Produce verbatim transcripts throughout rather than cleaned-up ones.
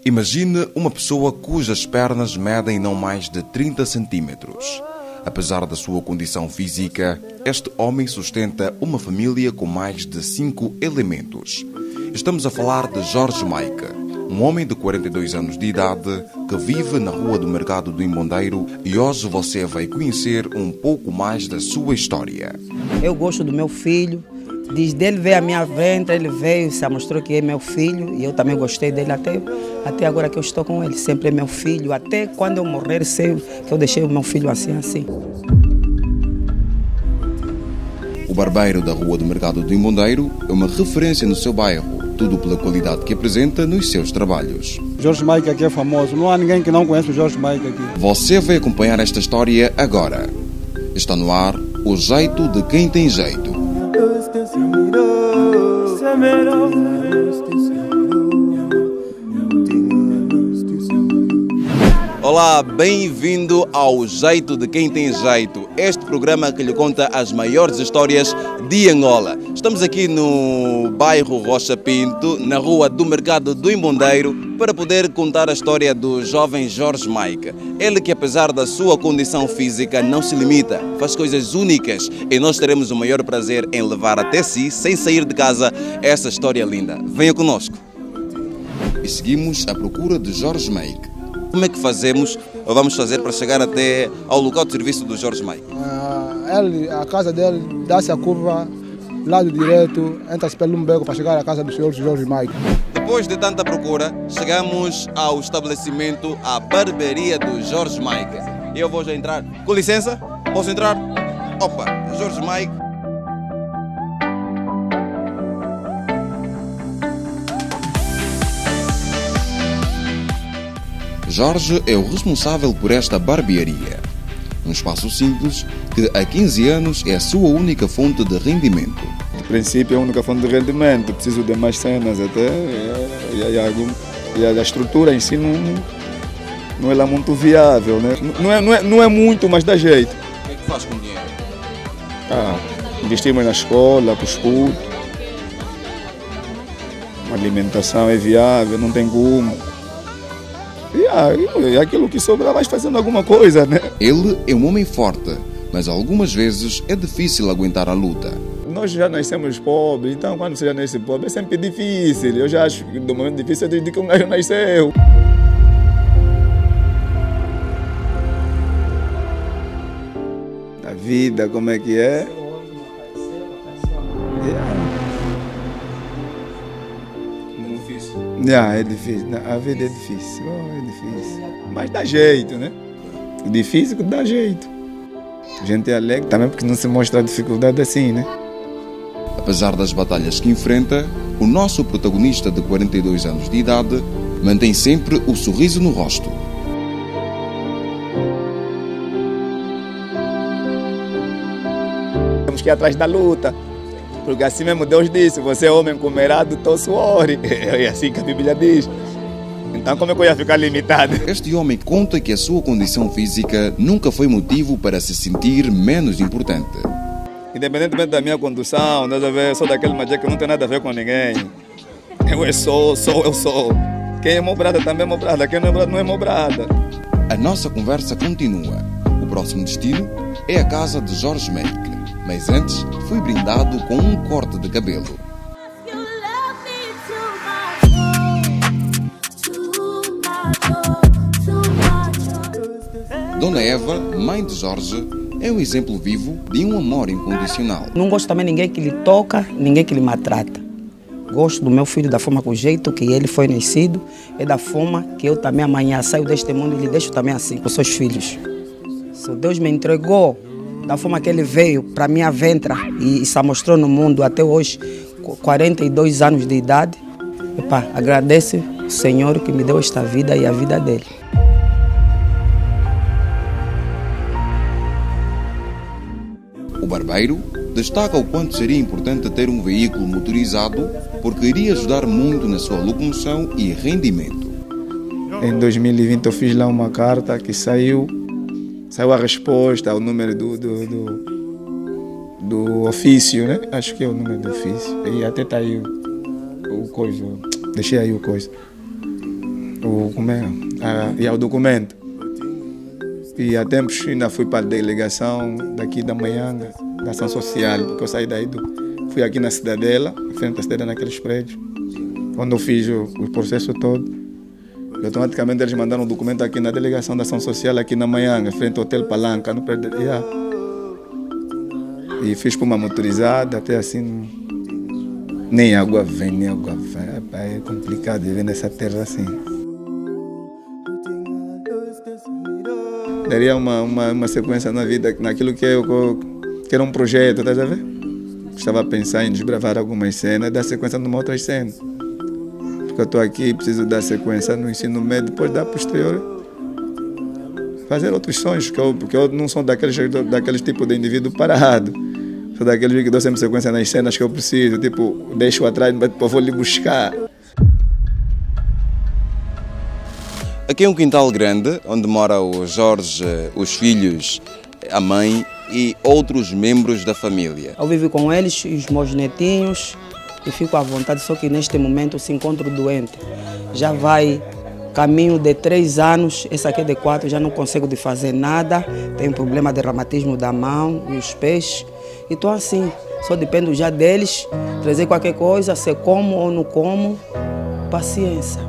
Imagine uma pessoa cujas pernas medem não mais de trinta centímetros. Apesar da sua condição física, este homem sustenta uma família com mais de cinco elementos. Estamos a falar de Jorge Maica, um homem de quarenta e dois anos de idade que vive na rua do Mercado do Imbondeiro, e hoje você vai conhecer um pouco mais da sua história. Eu gosto do meu filho. Desde ele veio à minha venda, ele veio, se mostrou que é meu filho, e eu também gostei dele até, até agora que eu estou com ele. Sempre é meu filho, até quando eu morrer, sei que eu deixei o meu filho assim, assim. O barbeiro da Rua do Mercado do Imbondeiro é uma referência no seu bairro, tudo pela qualidade que apresenta nos seus trabalhos. Jorge Maica aqui é famoso, não há ninguém que não conhece o Jorge Maica aqui. Você vai acompanhar esta história agora. Está no ar o jeito de quem tem jeito. Olá, bem-vindo ao Jeito de Quem Tem Jeito, este programa que lhe conta as maiores histórias de Angola. Estamos aqui no bairro Rocha Pinto, na Rua do Mercado do Imbondeiro, para poder contar a história do jovem Jorge Maica. Ele que, apesar da sua condição física, não se limita, faz coisas únicas, e nós teremos o maior prazer em levar até si, sem sair de casa, essa história linda. Venha conosco. E seguimos à procura de Jorge Maica. Como é que fazemos, ou vamos fazer para chegar até ao local de serviço do Jorge Maica? Ah, ele, a casa dele dá-se a curva, lado direito, entra-se pelo um beco para chegar à casa do senhor Jorge Maica. Depois de tanta procura, chegamos ao estabelecimento, a barbearia do Jorge Maica. E eu vou já entrar. Com licença, posso entrar? Opa, Jorge Maica. Jorge é o responsável por esta barbearia. Um espaço simples que há quinze anos é a sua única fonte de rendimento. De princípio é a única fonte de rendimento, preciso de mais cenas até, e, e, e a estrutura em si não, não é lá muito viável, né? Não é, não, é, não é muito, mas dá jeito. O que é que faz com o dinheiro? Ah, investimos na escola, para os putos, a alimentação é viável, não tem como. E ah, aquilo que sobra vai fazendo alguma coisa, né? Ele é um homem forte, mas algumas vezes é difícil aguentar a luta. Nós já nascemos pobres, então quando você já nasce pobre é sempre difícil. Eu já acho que do momento difícil é desde que um gajo nasceu. A vida, como é que é? Yeah. Não, é difícil. A vida é difícil. Oh, é difícil. Mas dá jeito, né? Difícil que dá jeito. A gente é alegre também porque não se mostra a dificuldade assim, né? Apesar das batalhas que enfrenta, o nosso protagonista de quarenta e dois anos de idade mantém sempre o sorriso no rosto. Temos que ir atrás da luta. Porque assim mesmo Deus disse, você é homem comerá do teu suor. É assim que a Bíblia diz. Então como é que eu ia ficar limitado? Este homem conta que a sua condição física nunca foi motivo para se sentir menos importante. Independentemente da minha condução, eu sou daquele majé que não tem nada a ver com ninguém. Eu sou, sou, eu sou. Quem é mobrada também é mobrada, quem não é mobrada não é mobrada. A nossa conversa continua. O próximo destino é a casa de Jorge Maica. Mas antes, fui brindado com um corte de cabelo. Dona Eva, mãe de Jorge, é um exemplo vivo de um amor incondicional. Não gosto também de ninguém que lhe toca, ninguém que lhe maltrata. Gosto do meu filho da forma, com o jeito que ele foi nascido, é da forma que eu também amanhã saio deste mundo e lhe deixo também assim, com seus filhos. Se Deus me entregou da forma que ele veio para minha ventra e se mostrou no mundo até hoje, quarenta e dois anos de idade. Epa, agradeço ao Senhor que me deu esta vida e a vida dele. O barbeiro destaca o quanto seria importante ter um veículo motorizado, porque iria ajudar muito na sua locomoção e rendimento. Em dois mil e vinte eu fiz lá uma carta que saiu Saiu a resposta ao número do, do, do, do ofício, né? Acho que é o número do ofício. E até está aí o, o coisa. Deixei aí o coisa. O, o, como é, a, e ao documento. E há tempos ainda fui para a delegação daqui da Manhanga, da ação social, porque eu saí daí, do, fui aqui na Cidadela, em frente à Cidadela, naqueles prédios, quando eu fiz o, o processo todo. E automaticamente eles mandaram um documento aqui na delegação da ação social, aqui na Manhanga, em frente ao Hotel Palanca, no prédio. Yeah. E fiz por uma motorizada, até assim, nem água vem, nem água vai. É complicado viver nessa terra assim. Daria uma, uma, uma sequência na vida, naquilo que, eu, que era um projeto, estás a ver? Estava a pensar em desbravar algumas cenas e dar sequência numa outra cena. Porque eu estou aqui e preciso dar sequência no ensino médio, depois dar posterior. Fazer outros sonhos, porque eu, porque eu não sou daqueles, daqueles tipo de indivíduo parado. Sou daqueles que dou sempre sequência nas cenas que eu preciso, tipo, deixo atrás, mas depois vou lhe buscar. Aqui é um quintal grande, onde mora o Jorge, os filhos, a mãe e outros membros da família. Eu vivo com eles e os meus netinhos e fico à vontade, só que neste momento se encontro doente. Já vai caminho de três anos, esse aqui é de quatro, já não consigo de fazer nada. Tenho problema de reumatismo da mão e os pés. E estou assim, só dependo já deles, trazer qualquer coisa, se como ou não como, paciência.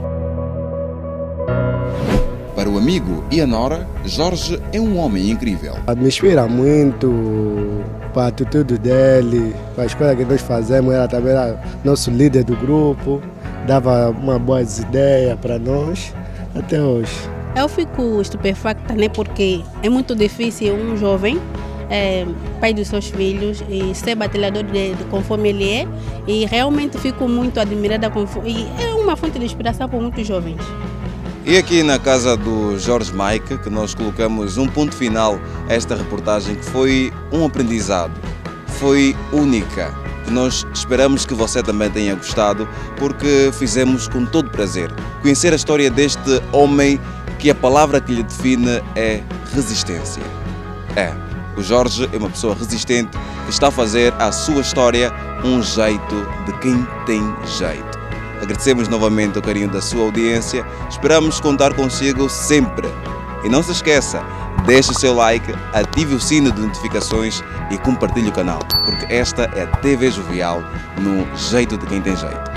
Para o amigo e a nora, Jorge é um homem incrível. Me inspira muito para a atitude dele, para as coisas que nós fazemos. Ela também era nosso líder do grupo, dava uma boas ideias para nós, até hoje. Eu fico estupefacta, né, porque é muito difícil um jovem, é, pai dos seus filhos, e ser batalhador de, de conforme ele é, e realmente fico muito admirada, com, e é uma fonte de inspiração para muitos jovens. E aqui na casa do Jorge Mike, que nós colocamos um ponto final a esta reportagem, que foi um aprendizado, foi única. Nós esperamos que você também tenha gostado, porque fizemos com todo prazer conhecer a história deste homem que a palavra que lhe define é resistência. É, o Jorge é uma pessoa resistente que está a fazer a sua história um jeito de quem tem jeito. Agradecemos novamente o carinho da sua audiência, esperamos contar consigo sempre. E não se esqueça, deixe o seu like, ative o sino de notificações e compartilhe o canal, porque esta é a T V Jovial no jeito de quem tem jeito.